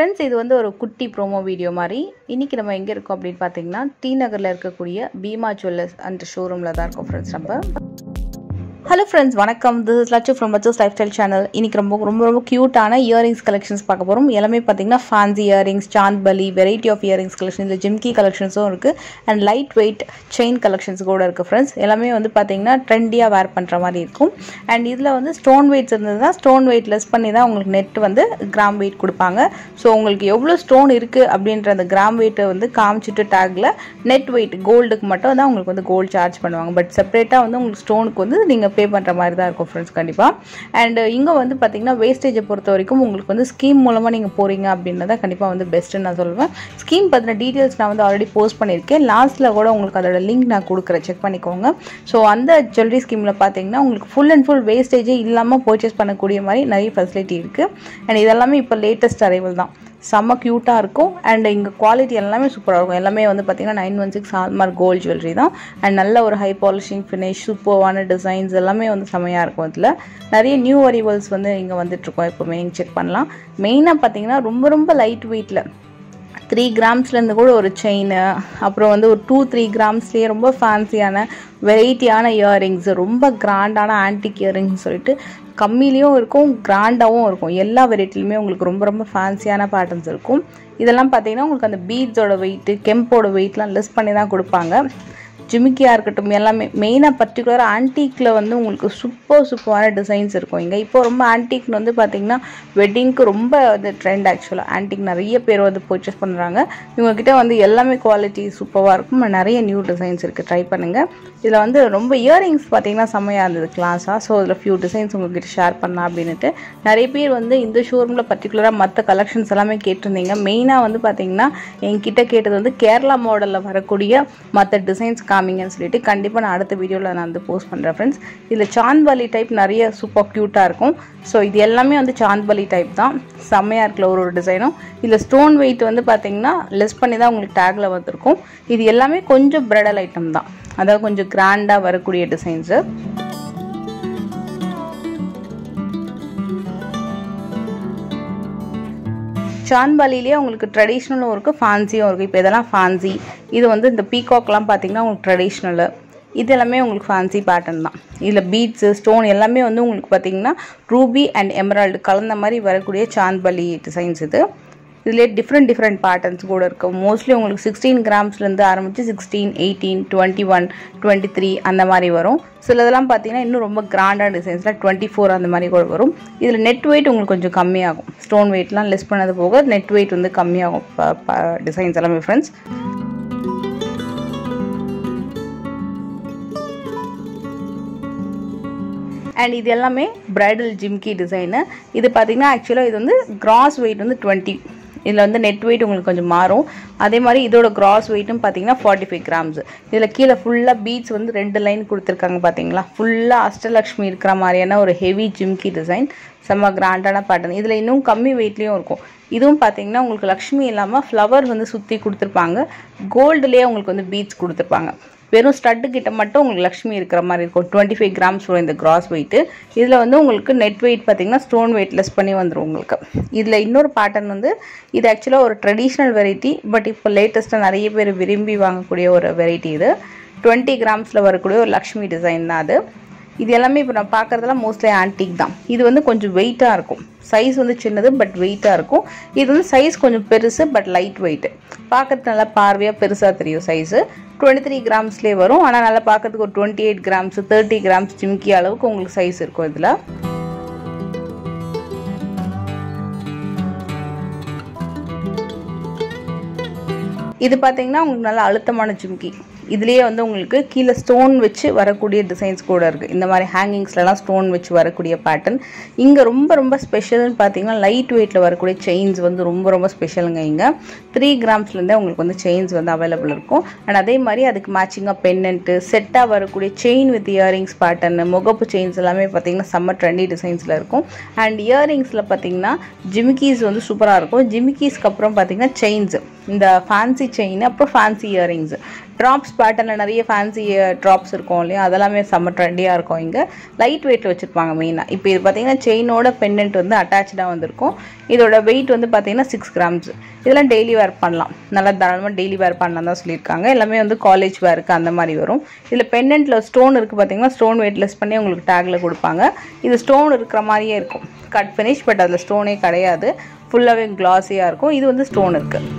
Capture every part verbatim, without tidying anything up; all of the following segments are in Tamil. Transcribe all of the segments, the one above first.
friends, இது வந்து ஒரு குட்டி ப்ரோமோ வீடியோ மாதிரி. இன்னைக்கு நம்ம எங்க இருக்கோம் அப்படினு பாத்தீங்கன்னா டி நகர்ல இருக்கக்கூடிய BHIMA Jewellers அந்த ஷோரூம்ல தான் இருக்கோம் friends நம்ம. Hello friends, வணக்கம். This is Lachu from Lachuslifestyle channel. இன்னைக்கு ரொம்ப ரொம்ப ரொம்ப கியூட்டான இயரிங்ஸ் கலெக்ஷன்ஸ் பார்க்க போறோம். எல்லாமே பாத்தீங்கன்னா fancy earrings, Chandbali, variety of earrings collection, இல்ல ஜிம்கி கலெக்ஷன்ஸும் இருக்கு and light weight chain collections கூட இருக்கு ஃப்ரெண்ட்ஸ். எல்லாமே வந்து பாத்தீங்கன்னா ட்ரெண்டியா வேர் பண்ற மாதிரி இருக்கும். அண்ட் இதுல வந்து ஸ்டோன் வெயிட்ஸ் இருந்ததுன்னா ஸ்டோன் வெயிட் லெஸ் பண்ணி தான் உங்களுக்கு நெட் வந்து கிராம் வெயிட் கொடுப்பாங்க. ஸோ உங்களுக்கு எவ்வளவு ஸ்டோன் இருக்கு அப்படின்ற அந்த கிராம் வெயிட்டை வந்து காமிச்சிட்டு டேக்ல நெட் வெயிட் கோல்டுக்கு மட்டும் தான் உங்களுக்கு வந்து கோல்டு சார்ஜ் பண்ணுவாங்க. பட் செப்பரேட்டா வந்து உங்களுக்கு ஸ்டோனுக்கு வந்து நீங்க பே பண்ற மாதிரி தான் இருக்கும் ஃப்ரெண்ட்ஸ் கண்டிப்பா. அண்ட் இங்க வந்து பாத்தீங்கன்னா வேஸ்டேஜை பொறுத்த வரைக்கும் உங்களுக்கு வந்து ஸ்கீம் மூலமா நீங்க போறீங்க அப்படின்றத கண்டிப்பா வந்து பெஸ்ட்னு நான் சொல்லுவேன். ஸ்கீம் பத்தின டீடைல்ஸ் நான் வந்து ஆல்ரெடி போஸ்ட் பண்ணியிருக்கேன். லாஸ்ட்ல கூட உங்களுக்கு அதோட லிங்க் நான் கொடுக்குறேன், செக் பண்ணிக்கோங்க. ஸோ அந்த ஜுவல்லரி ஸ்கீம்ல பாத்தீங்கன்னா உங்களுக்கு ஃபுல் அண்ட் ஃபுல் வேஸ்டேஜே இல்லாம பர்ச்சேஸ் பண்ணக்கூடிய மாதிரி நிறைய ஃபெசிலிட்டி இருக்கு. அண்ட் இதெல்லாமே இப்போ லேட்டஸ்ட் அரைவல் தான். செம்ம க்யூட்டாக இருக்கும் அண்ட் இங்கே குவாலிட்டி எல்லாமே சூப்பராக இருக்கும். எல்லாமே வந்து பார்த்தீங்கன்னா nine one six hallmark gold jewellery தான். அண்ட் நல்ல ஒரு ஹை பாலிஷிங் ஃபினிஷ், சூப்பர்வான டிசைன்ஸ் எல்லாமே வந்து செம்மையாக இருக்கும். இதில் நிறைய நியூ அரைவல்ஸ் வந்து இங்கே வந்துட்டுருக்கோம். எப்போவுமே நீங்கள் செக் பண்ணலாம். மெயினாக பார்த்தீங்கன்னா ரொம்ப ரொம்ப லைட் வெயிட்டில் த்ரீ கிராம்ஸ்லேருந்து கூட ஒரு செயின், அப்புறம் வந்து ஒரு டூ த்ரீ கிராம்ஸ்லேயே ரொம்ப ஃபேன்சியான வெரைட்டியான இயரிங்ஸ், ரொம்ப கிராண்டான ஆன்டிக் இயரிங்ஸ் சொல்லிட்டு கம்மிலையும் இருக்கும், கிராண்டாகவும் இருக்கும். எல்லா வெரைட்டிலுமே உங்களுக்கு ரொம்ப ரொம்ப ஃபேன்சியான பேட்டர்ன்ஸ் இருக்கும். இதெல்லாம் பார்த்தீங்கன்னா உங்களுக்கு அந்த பீட்ஸோட வெயிட்டு, கெம்போட வெயிட்லாம் லெஸ் பண்ணி தான் கொடுப்பாங்க. ஜிமிக்கியாக இருக்கட்டும், எல்லாமே மெயினாக பர்டிகுலராக ஆன்டிக்கில் வந்து உங்களுக்கு சூப்பர் சூப்பரான டிசைன்ஸ் இருக்கும். இங்கே இப்போ ரொம்ப ஆன்டிக்னு வந்து பார்த்தீங்கன்னா வெட்டிங்க்கு ரொம்ப வந்து ட்ரெண்ட். ஆக்சுவலாக ஆன்டிக் நிறைய பேர் வந்து பர்ச்சேஸ் பண்ணுறாங்க. இவங்ககிட்ட வந்து எல்லாமே குவாலிட்டி சூப்பராக இருக்கும். நிறைய நியூ டிசைன்ஸ் இருக்குது, ட்ரை பண்ணுங்கள். இதில் வந்து ரொம்ப இயரிங்ஸ் பார்த்தீங்கன்னா செம்மையாக இருந்தது கிளாஸாக. ஸோ இதில் ஃபியூ டிசைன்ஸ் உங்கள்கிட்ட ஷேர் பண்ணலாம் அப்படின்ட்டு நிறைய பேர் வந்து இந்த ஷோரூமில் பர்டிகுலராக மற்ற கலெக்ஷன்ஸ் எல்லாமே கேட்டிருந்தீங்க. மெயினாக வந்து பார்த்தீங்கன்னா என்கிட்ட கேட்டது வந்து கேரளா மாடலில் வரக்கூடிய மற்ற டிசைன்ஸ் காமிங்கன்னு சொல்லிட்டு கண்டிப்பாக நான் அடுத்த வீடியோவில் நான் வந்து போஸ்ட் பண்ணுறேன் ஃப்ரெண்ட்ஸ். இதில் சாந்த்பலி டைப் நிறைய சூப்பர் க்யூட்டாக இருக்கும். ஸோ இது எல்லாமே வந்து சாந்த்பலி டைப் தான். செம்மையாக இருக்குல்ல ஒரு ஒரு டிசைனும். இதில் ஸ்டோன் வெயிட் வந்து பார்த்தீங்கன்னா லெஸ் பண்ணி தான் உங்களுக்கு டேக்கில் வந்துருக்கும். இது எல்லாமே கொஞ்சம் பிரைடல் ஐட்டம் தான், அதாவது கொஞ்சம் கிராண்டாக வரக்கூடிய டிசைன்ஸு. சாந்த்பலிலேயே உங்களுக்கு ட்ரெடிஷ்னலும் இருக்குது, ஃபேன்சியும் இருக்குது. இப்போ இதெல்லாம் ஃபேன்சி. இது வந்து இந்த பீகாக்லாம் பார்த்தீங்கன்னா உங்களுக்கு ட்ரெடிஷ்னலு. இது எல்லாமே உங்களுக்கு ஃபேன்சி பேட்டர்ன் தான். இதில் பீட்ஸு, ஸ்டோன் எல்லாமே வந்து உங்களுக்கு பார்த்தீங்கன்னா ரூபி அண்ட் எமரால்டு கலந்த மாதிரி வரக்கூடிய சாந்த்பலி டிசைன்ஸ் இது. இதிலே டிஃப்ரெண்ட் டிஃப்ரெண்ட் பேட்டர்ன்ஸ் கூட இருக்குது. மோஸ்ட்லி உங்களுக்கு சிக்ஸ்டீன் கிராம்ஸ்லேருந்து ஆரம்பித்து sixteen, eighteen, twenty one, twenty three அந்த மாதிரி வரும். சிலதெல்லாம் பார்த்தீங்கன்னா இன்னும் ரொம்ப கிராண்டான டிசைன்ஸில் டுவெண்ட்டி ஃபோர் அந்த மாதிரி கூட வரும். இதில் நெட் வெயிட் உங்களுக்கு கொஞ்சம் கம்மியாகும். ஸ்டோன் வெயிட்லாம் லெஸ் பண்ணது போக நெட் வெயிட் வந்து கம்மியாகும் டிசைன்ஸ் எல்லாமே ஃப்ரெண்ட்ஸ். அண்ட் இது எல்லாமே பிரைடல் ஜிம்கி டிசைனு. இது பார்த்தீங்கன்னா ஆக்சுவலாக இது வந்து கிராஸ் வெயிட் வந்து டுவெண்ட்டி. இதில் வந்து நெட் வெயிட் உங்களுக்கு கொஞ்சம் மாறும். அதே மாதிரி இதோட கிராஸ் வெயிட்டும் பார்த்தீங்கன்னா ஃபார்ட்டி ஃபைவ் கிராம்ஸ். இதில் கீழே ஃபுல்லாக பீட்ஸ் வந்து ரெண்டு லைன் கொடுத்துருக்காங்க பார்த்தீங்களா. ஃபுல்லாக அஷ்டலக்ஷ்மி இருக்கிற மாதிரியான ஒரு ஹெவி ஜிம்கி டிசைன், செம்ம கிராண்டான பேட்டர்ன். இதில் இன்னும் கம்மி வெயிட்லேயும் இருக்கும். இதுவும் பார்த்தீங்கன்னா உங்களுக்கு லக்ஷ்மி இல்லாமல் ஃப்ளவர் வந்து சுற்றி கொடுத்துருப்பாங்க. கோல்டுலேயே உங்களுக்கு வந்து பீட்ஸ் கொடுத்துருப்பாங்க. வெறும் ஸ்டட்டு கிட்ட மட்டும் உங்களுக்கு லக்ஷ்மி இருக்கிற மாதிரி இருக்கும். டுவெண்ட்டி ஃபைவ் கிராம்ஸ் வரும் இந்த கிராஸ் வெயிட்டு. இதில் வந்து உங்களுக்கு நெட் வெயிட் பார்த்தீங்கன்னா ஸ்டோன் வெயிட் லெஸ் பண்ணி வந்துடும் உங்களுக்கு. இதில் இன்னொரு பேட்டர்ன் வந்து இது ஆக்சுவலாக ஒரு ட்ரெடிஷ்னல் வெரைட்டி. பட் இப்போ லேட்டஸ்ட்டாக நிறைய பேர் விரும்பி வாங்கக்கூடிய ஒரு வெரைட்டி இது. டுவெண்ட்டி கிராம்ஸில் வரக்கூடிய ஒரு லக்ஷ்மி டிசைன் தான் அது. இது எல்லாமே இப்போ நான் பார்க்குறதெல்லாம் மோஸ்ட்லி ஆன்டிக் தான். இது வந்து கொஞ்சம் வெயிட்டாக இருக்கும். சைஸ் வந்து சின்னது பட் வெயிட்டாக இருக்கும். இது வந்து சைஸ் கொஞ்சம் பெருசு பட் லைட் வெயிட்டு. பார்க்கறது நல்லா பார்வையாக பெருசாக தெரியும். சைஸு டுவெண்ட்டி த்ரீ கிராம்ஸ்லேயே வரும். ஆனால் நல்லா பார்க்கறதுக்கு ஒரு twenty eight grams, thirty grams jhumki அளவுக்கு உங்களுக்கு சைஸ் இருக்கும் இதில். இது பார்த்தீங்கன்னா உங்களுக்கு நல்லா அழுத்தமான ஜிம்கி. இதுலேயே வந்து உங்களுக்கு கீழே ஸ்டோன் வச்சு வரக்கூடிய டிசைன்ஸ் கூட இருக்குது. இந்த மாதிரி ஹேங்கிங்ஸ்லாம் ஸ்டோன் வச்சு வரக்கூடிய பேட்டர்ன். இங்கே ரொம்ப ரொம்ப ஸ்பெஷல்னு பார்த்தீங்கன்னா லைட் வெயிட்டில் வரக்கூடிய செயின்ஸ் வந்து ரொம்ப ரொம்ப ஸ்பெஷலுங்க. இங்கே த்ரீ கிராம்ஸ்லேருந்தே உங்களுக்கு வந்து செயின்ஸ் வந்து அவைலபிள் இருக்கும். அண்ட் அதே மாதிரி அதுக்கு மேட்சிங்காக பென்னன்ட்டு செட்டாக வரக்கூடிய செயின் வித் இயரிங்ஸ் பேட்டர்னு, முகப்பு செயின்ஸ் எல்லாமே பார்த்தீங்கன்னா செம்ம ட்ரெண்டி டிசைன்ஸில் இருக்கும். அண்ட் இயரிங்ஸில் பார்த்தீங்கன்னா ஜிமிக்கீஸ் வந்து சூப்பராக இருக்கும். ஜிமிக்கீஸ்க்கு அப்புறம் பார்த்தீங்கன்னா செயின்ஸ் இந்த ஃபேன்சி செயின், அப்புறம் ஃபேன்சி இயரிங்ஸ், ட்ராப்ஸ் பேட்டர்னில் நிறைய ஃபேன்சி ட்ராப்ஸ் இருக்கும் இல்லையா, அதெல்லாமே செம்ம ட்ரெண்டியாக இருக்கும். இங்கே லைட் வெயிட்டில் வச்சுருப்பாங்க மெயினாக. இப்போ இது பார்த்தீங்கன்னா செயினோட பெண்டன்ட் வந்து அட்டாச்சாக வந்திருக்கும். இதோட வெயிட் வந்து பார்த்தீங்கன்னா சிக்ஸ் கிராம்ஸ். இதெல்லாம் டெய்லி வேர் பண்ணலாம், நல்லா தாராளமாக டெய்லி வேர் பண்ணலாம் தான் சொல்லியிருக்காங்க. எல்லாமே வந்து காலேஜ் வேருக்கு அந்த மாதிரி வரும். இதில் பெண்டன்ட்டில் ஸ்டோன் இருக்குது பார்த்தீங்கன்னா, ஸ்டோன் வெயிட்லெஸ் பண்ணி உங்களுக்கு டேக்கில் கொடுப்பாங்க. இது ஸ்டோன் இருக்கிற மாதிரியே இருக்கும், கட் ஃபினிஷ், பட் அதில் ஸ்டோனே கிடையாது, ஃபுல்லாகவே கிளாஸியாக இருக்கும். இது வந்து ஸ்டோன் இருக்குது.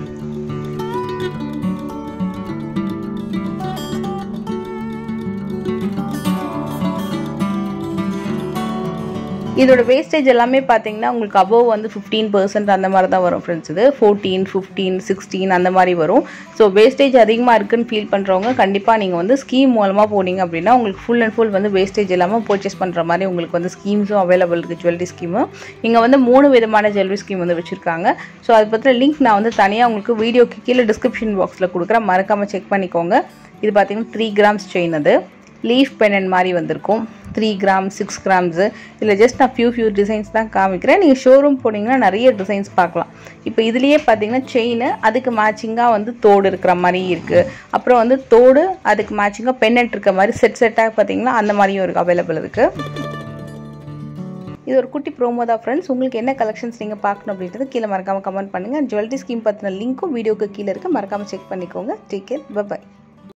இதோட வேஸ்டேஜ் எல்லாமே பார்த்தீங்கன்னா உங்களுக்கு அபோவ் வந்து ஃபிஃப்டீன் பர்சன்ட் அந்த மாதிரி தான் வரும் ஃப்ரெண்ட்ஸ். இது ஃபோர்டீன் ஃபிஃப்டீன் சிக்ஸ்டீன் அந்த மாதிரி வரும். ஸோ வேஸ்டேஜ் அதிகமாக இருக்குன்னு ஃபீல் பண்ணுறவங்க கண்டிப்பாக நீங்கள் வந்து ஸ்கீம் மூலமாக போனீங்க அப்படின்னா உங்களுக்கு ஃபுல் அண்ட் ஃபுல் வந்து வேஸ்டேஜ் இல்லாமல் பர்ச்சேஸ் பண்ணுற மாதிரி உங்களுக்கு வந்து ஸ்கீம்ஸும் அவைலபிள் இருக்குது. ஜுவல்லரி ஸ்கீமு இங்கே வந்து மூணு விதமான ஜுவல்லரி ஸ்கீம் வந்து வச்சுருக்காங்க. ஸோ அதை பற்றின லிங்க் நான் வந்து தனியாக உங்களுக்கு வீடியோக்கு கீழே டிஸ்கிரிப்ஷன் பாக்ஸில் கொடுக்குறேன், மறக்காமல் செக் பண்ணிக்கோங்க. இது பார்த்தீங்கன்னா த்ரீ கிராம்ஸ் செயின், அது லீஃப் பெனன் மாதிரி வந்திருக்கும். த்ரீ கிராம் சிக்ஸ் கிராம்ஸு இதில் ஜஸ்ட் நான் ஃபியூ ஃபியூ டிசைன்ஸ் தான் காமிக்கிறேன். நீங்கள் ஷோரூம் போனீங்கன்னா நிறைய டிசைன்ஸ் பார்க்கலாம். இப்போ இதுலேயே பார்த்தீங்கன்னா செயின் அதுக்கு மேட்சிங்காக வந்து தோடு இருக்கிற மாதிரி இருக்குது. அப்புறம் வந்து தோடு அதுக்கு மேட்சிங்காக பென்னட் இருக்க மாதிரி செட் செட்டாக பார்த்தீங்கன்னா அந்த மாதிரியும் இருக்குது, அவைலபிள் இருக்குது. இது ஒரு குட்டி ப்ரோமோ தான் ஃப்ரெண்ட்ஸ். உங்களுக்கு என்ன கலெக்ஷன்ஸ் நீங்கள் பார்க்கணும் அப்படின்றது கீழே மறக்காமல் கமெண்ட் பண்ணுங்கள். ஜுவல்லரி ஸ்கீம் பற்றின லிங்க்கும் வீடியோக்கு கீழே இருக்குது, மறக்காமல் செக் பண்ணிக்கோங்க. Take care, bye by.